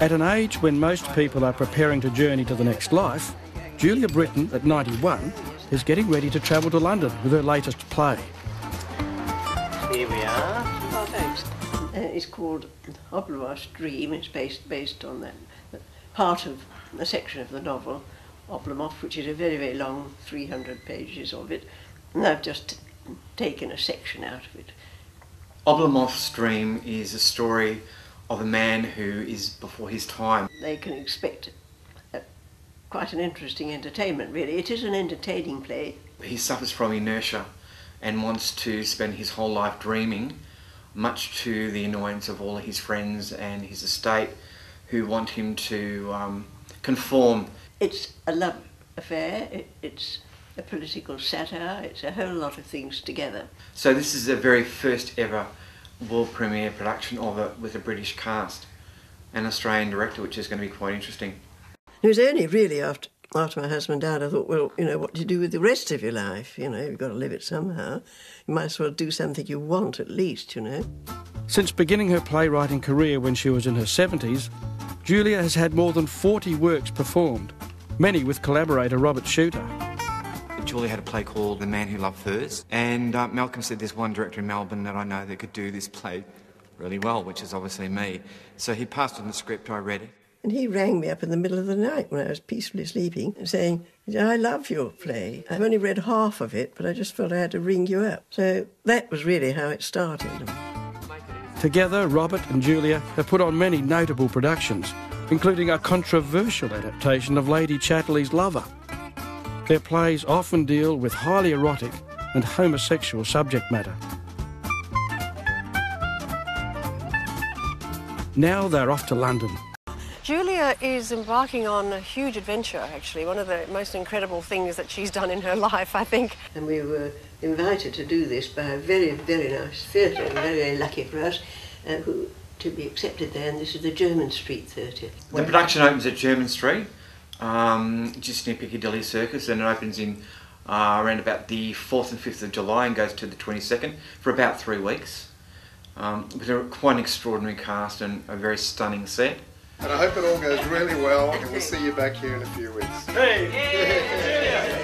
At an age when most people are preparing to journey to the next life, Julia Britton, at 91, is getting ready to travel to London with her latest play. Here we are. Oh, thanks. It's called Oblomov'S Dream. It's based on that part of a section of the novel, Oblomov, which is a very, very long 300 pages of it. And I've just taken a section out of it. Oblomov'S Dream is a story of a man who is before his time. They can expect quite an interesting entertainment, really. It is an entertaining play. He suffers from inertia and wants to spend his whole life dreaming, much to the annoyance of all of his friends and his estate, who want him to conform. It's a love affair, it's a political satire, it's a whole lot of things together. So this is the very first ever world premiere production of it with a British cast, an Australian director, which is going to be quite interesting. It was only really after my husband died I thought, well, you know, what do you do with the rest of your life? You know, you've got to live it somehow. You might as well do something you want at least, you know. Since beginning her playwriting career when she was in her 70s, Julia has had more than 40 works performed, many with collaborator Robert Chuter. Julia had a play called The Man Who Loved Furs, and Malcolm said there's one director in Melbourne that I know that could do this play really well, which is obviously me. So he passed on the script, I read it. And he rang me up in the middle of the night when I was peacefully sleeping, saying, I love your play. I've only read half of it, but I just felt I had to ring you up. So that was really how it started. Together, Robert and Julia have put on many notable productions, including a controversial adaptation of Lady Chatterley's Lover. Their plays often deal with highly erotic and homosexual subject matter. Now they're off to London. Julia is embarking on a huge adventure, actually, one of the most incredible things that she's done in her life, I think. And we were invited to do this by a very, very nice theatre, and very, very lucky for us, to be accepted there, and this is the Jermyn Street Theatre. The production opens at Jermyn Street, just near Piccadilly Circus, and it opens in around about the 4th and 5th of July and goes to the 22nd for about 3 weeks. With a quite an extraordinary cast and a very stunning set. And I hope it all goes really well, and we'll see you back here in a few weeks. Hey! Yeah.